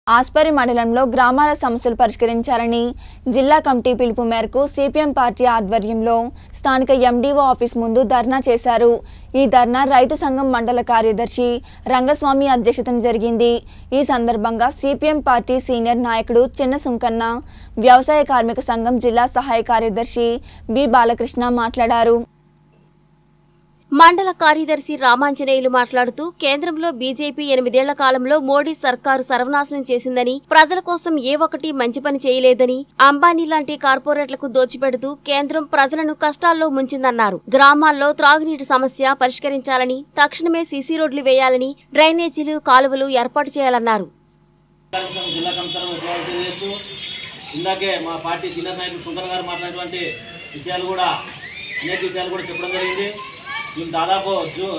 ఆస్పరి మండలంలో గ్రామాల సమస్యలు పరిష్కరించాలని జిల్లా కమిటీ పిలుపు మేరకు సిపిఎం పార్టీ ఆధ్వర్యంలో స్థానిక ఎండీఓ ఆఫీస్ ముందు ధర్నా చేశారు। ఈ ధర్నా రైతు సంఘం మండల కార్యదర్శి రంగస్వామి అధ్యక్షతన జరిగింది। ఈ సందర్భంగా సిపిఎం పార్టీ సీనియర్ నాయకుడు చిన్న సుంకన్న, వ్యవసాయ కార్మిక సంఘం జిల్లా సహాయ కార్యదర్శి బి బాలకృష్ణ మాట్లాడారు। మండల కార్యదర్శి రామాంజనేయులు మాట్లాడుతూ కేంద్రంలో బీజేపీ 8 ఏళ్ల కాలంలో మోడీ సర్కారు సర్వనాశనం చేసిందని, ప్రజల కోసం ఏ ఒక్కటి మంచి పని చేయలేదని, అంబానీ లాంటి కార్పొరేట్లకు దోచిపెడుతూ కేంద్రం ప్రజలను కష్టాల్లో ముంచిందన్నారు। గ్రామాల్లో త్రాగునీటి సమస్య పరిష్కరించాలని, తక్షణమే సీసీ రోడ్లు వేయాలని, డ్రైనేజీలు, కాలువలు ఏర్పాటు చేయాలన్నారు। ఇందాకే మా పార్టీ సీనియర్ నాయకుడు సుంకర్ గారు మాట్లాడినటువంటి విషయాలు కూడా అనేక విషయాలు కూడా చెప్పడం జరిగింది। మేము దాదాపు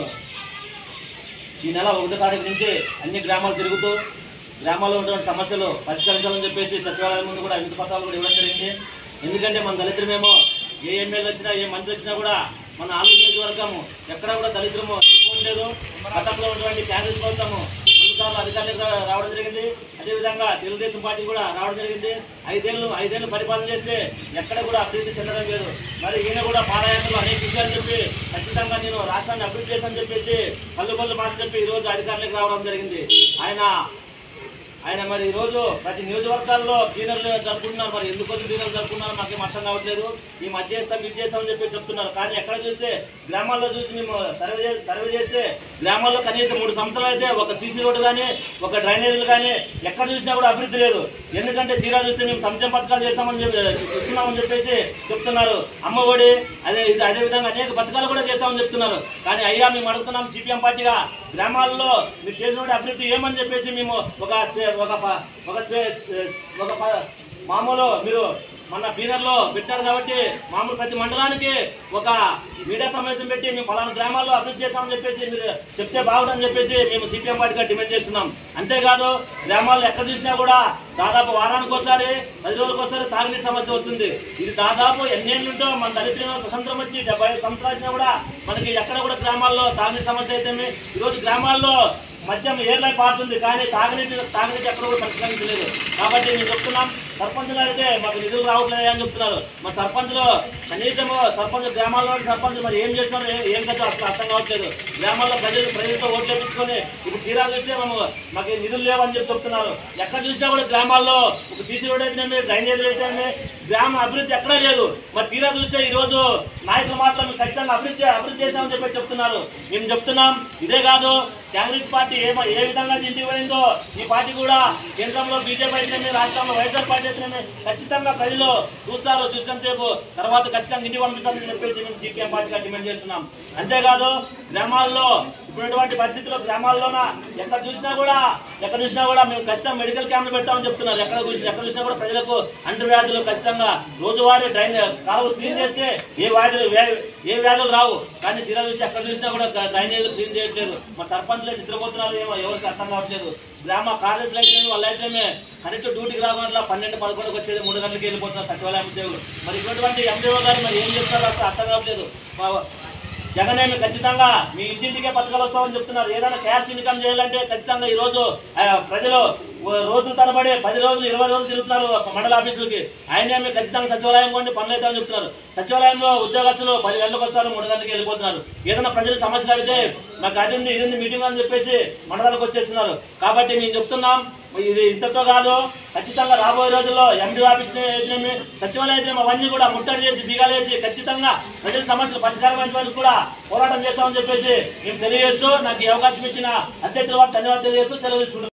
ఈ నెల 1వ తారీఖు నుంచి అన్ని గ్రామాలు తిరుగుతూ గ్రామాల్లో ఉన్నటువంటి సమస్యలు పరిష్కరించాలని చెప్పేసి సచివాలయం ముందు కూడా వినతి పత్రాలు కూడా ఇవ్వడం జరిగింది। ఎందుకంటే మన దళితులమేమో ఏ ఎమ్మెల్యే వచ్చినా ఏ మంత్రి వచ్చినా కూడా మన ఆలూరు నియోజకవర్గము ఎక్కడ కూడా దళితులము లేదు। గతంలో ఉన్నటువంటి కాంగ్రెస్ ప్రభుత్వము 2 సార్లు అధికారులకు రావడం జరిగింది। అదేవిధంగా తెలుగుదేశం పార్టీ కూడా రావడం జరిగింది। 5 ఏళ్ళు పరిపాలన చేస్తే ఎక్కడ కూడా అభివృద్ధి చెందడం లేదు। మరి ఈయన కూడా పాదయాత్రలో అనేక విషయాలు చెప్పి ఖచ్చితంగా నేను రాష్ట్రాన్ని అభివృద్ధి చేశానని చెప్పేసి కళ్ళు మాట చెప్పి ఈరోజు అధికారులకు రావడం జరిగింది। ఆయన మరి ఈరోజు ప్రతి నియోజకవర్గాల్లో క్లీనర్లు జరుపుకుంటున్నారు। మరి ఎందుకోసం క్లీనర్లు జరుపుకున్నారో మాకేం అర్థం కావట్లేదు। ఈ మధ్య చేస్తాం ఇది చేస్తామని చెప్పి చెప్తున్నారు, కానీ ఎక్కడ చూస్తే గ్రామాల్లో చూసి మేము సర్వే చేస్తే గ్రామాల్లో కనీసం 3 సంవత్సరాలు అయితే ఒక సీసీ రోడ్డు కానీ ఒక డ్రైనేజీలు కానీ ఎక్కడ చూసినా కూడా అభివృద్ధి లేదు। ఎందుకంటే తీరా చూస్తే మేము సంక్షేమ పథకాలు ఇస్తున్నామని చెప్పేసి చెప్తున్నారు। అమ్మ ఒడి అదేవిధంగా అనేక పథకాలు కూడా చేస్తామని చెప్తున్నారు। కానీ అయ్యా మేము అడుగుతున్నాం సిపిఎం పార్టీగా, గ్రామాల్లో మీరు చేసిన అభివృద్ధి ఏమని చెప్పేసి మేము మామూలు మీరు మన బీనర్లో పెట్టారు కాబట్టి మామూలు ప్రతి మండలానికి ఒక మీడియా సమావేశం పెట్టి మేము పలానా గ్రామాల్లో అభివృద్ధి చేస్తామని చెప్పేసి మీరు చెప్తే బాగుంటుందని చెప్పేసి మేము సిపిఎం పార్టీగా డిమాండ్ చేస్తున్నాం। అంతేకాదు గ్రామాల్లో ఎక్కడ చూసినా కూడా దాదాపు వారానికి ఒకసారి 10 రోజులకు ఒకసారి తాగునీటి సమస్య వస్తుంది। ఇది దాదాపు ఎన్నేళ్ళుంటో మన దళితులు స్వతంత్రం వచ్చి 75 సంవత్సరాలు వచ్చినా కూడా మనకి ఎక్కడ కూడా గ్రామాల్లో తాగునీటి సమస్య అయితే ఈరోజు గ్రామాల్లో మద్యం ఏర్లై పారుతుంది, కానీ తాగునీటి ఎక్కడ కూడా పరిష్కరించలేదు। కాబట్టి మేము చెప్తున్నాం, సర్పంచులు అయితే మాకు నిధులు రావట్లేదు అని చెప్తున్నారు। మా సర్పంచులు కనీసము గ్రామాల్లో సర్పంచులు మరి ఏం చేస్తున్నారు ఏం కదా అసలు అర్థం కావట్లేదు। గ్రామాల్లో ప్రజలతో ఓట్లు వేయించుకొని ఇప్పుడు తీరా చూస్తే మాకు నిధులు లేవని చెప్పి చెప్తున్నారు। ఎక్కడ చూసినా కూడా గ్రామాల్లో ఒక సీసీ రోడ్ అయితేనే, డ్రైనేజీలు అయితేనే, గ్రామ అభివృద్ధి ఎక్కడా లేదు। మరి తీరా చూస్తే ఈరోజు నాయకులు మాత్రం ఖచ్చితంగా అభివృద్ధి చేశామని చెప్పి చెప్తున్నారు। మేము చెప్తున్నాం, ఇదే కాదు కాంగ్రెస్ పార్టీ ఏ విధంగా ఇంటికి పోయిందో ఈ పార్టీ కూడా కేంద్రంలో బీజేపీ అయితేనే, రాష్ట్రంలో వైఎస్ఆర్ పార్టీ అయితేనే ఖచ్చితంగా ప్రజలు చూసినంతసేపు తర్వాత ఖచ్చితంగా ఇంటికి పంపిస్తామని చెప్పేసి మేము సిపిఎం పార్టీగా డిమాండ్ చేస్తున్నాం। అంతేకాదు గ్రామాల్లో ఇప్పుడున్నటువంటి పరిస్థితుల్లో గ్రామాల్లోన ఎక్కడ చూసినా కూడా మేము ఖచ్చితంగా మెడికల్ క్యాంపులు పెడతామని చెప్తున్నారు। ఎక్కడ చూసినా కూడా ప్రజలకు అంటువ్యాధులు ఖచ్చితంగా రోజువారీ కాలువలు క్లీన్ చేస్తే ఏ వ్యాధులు రావు, కానీ తీరా చూసి ఎక్కడ చూసినా కూడా డ్రైనేజీలు క్లీన్ చేయట్లేదు। మా సర్పంచ్లు నిద్రపోతున్నారు, ఎవరికి అర్థం కావట్లేదు। గ్రామ కార్యదర్శులు అయితే వాళ్ళైతే కరెక్ట్ డ్యూటీకి రాకుండా 12-11 వచ్చేది 3 గంటలకు వెళ్ళిపోతున్నారు సచివాలయం ఉద్యోగులు। మరి ఇటువంటి ఎంపీఓ గారు మరి ఏం చెప్తారో అర్థం కావట్లేదు। జగనేమి ఖచ్చితంగా మీ ఇంటింటికే పథకాలు వస్తామని చెప్తున్నారు। ఏదైనా క్యాస్ట్ ఇన్కమ్ చేయాలంటే ఖచ్చితంగా ఈరోజు ప్రజలు రోజుల తరబడి 10 రోజులు 20 రోజులు తిరుగుతున్నారు మండల ఆఫీసులకి। ఆయనేమి ఖచ్చితంగా సచివాలయం కొండి పనులు అవుతామని చెప్తున్నారు। సచివాలయంలో ఉద్యోగస్తులు 10 గంటలకు వస్తారు, 3 గంటలకు వెళ్ళిపోతున్నారు। ఏదైనా ప్రజలు సమస్యలు అడిగితే మాకు అది ఉంది మీటింగ్ అని చెప్పేసి మండలాలకు వచ్చేస్తున్నారు। కాబట్టి మేము చెప్తున్నాం, ఇది ఇంతతో కాదు, ఖచ్చితంగా రాబోయే రోజుల్లో ఎండి ఆఫీస్ అయితేనేమి, సచివాలయం అయితేనేమి అవన్నీ కూడా ముట్టడి చేసి బీగాలు వేసి ఖచ్చితంగా ప్రజల సమస్యలు పరిష్కారమైన వరకు కూడా పోరాటం చేస్తామని చెప్పేసి మేము తెలియజేస్తూ నాకు ఈ అవకాశం ఇచ్చిన అధ్యక్షుల వారు ధన్యవాదాలు తెలియజేస్తూ సెలవు తీసుకుంటున్నాను।